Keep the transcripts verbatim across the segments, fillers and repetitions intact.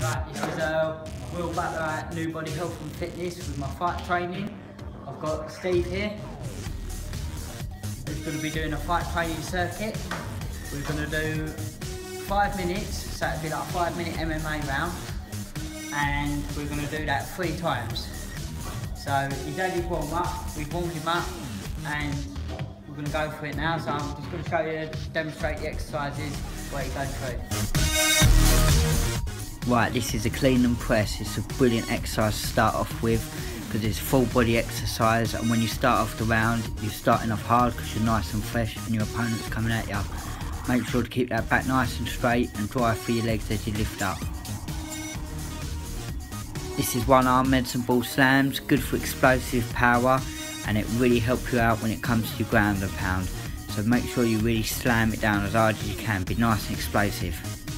Right, this is uh, Will Butler at New Body Health and Fitness with my fight training. I've got Steve here. He's going to be doing a fight training circuit. We're going to do five minutes, so it'll be like a five minute M M A round, and we're going to do that three times. So he's had his warm up, we've warmed him up, and we're going to go for it now. So I'm just going to show you, demonstrate the exercises, what he goes through. Right, this is a clean and press. It's a brilliant exercise to start off with because it's full body exercise, and when you start off the round, you're starting off hard because you're nice and fresh and your opponent's coming at you. Make sure to keep that back nice and straight and drive through your legs as you lift up. This is one arm medicine ball slams, good for explosive power, and it really helps you out when it comes to your ground and pound. So make sure you really slam it down as hard as you can, be nice and explosive.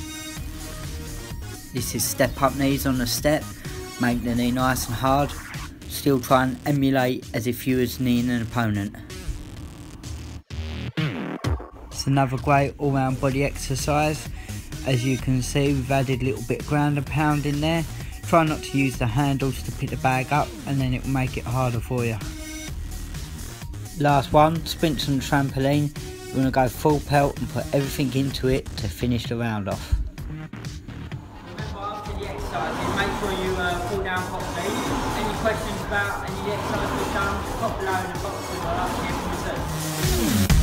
This is step up knees on the step, make the knee nice and hard, still try and emulate as if you was kneeing an opponent. It's another great all round body exercise. As you can see, we've added a little bit of ground and pound in there. Try not to use the handles to pick the bag up, and then it will make it harder for you. Last one, sprints on the trampoline. We're going to go full pelt and put everything into it to finish the round off. Remember, after the exercises, make sure you uh, cool down properly. Any questions about any of the exercises we've done, pop below in the box and I'll ask you from the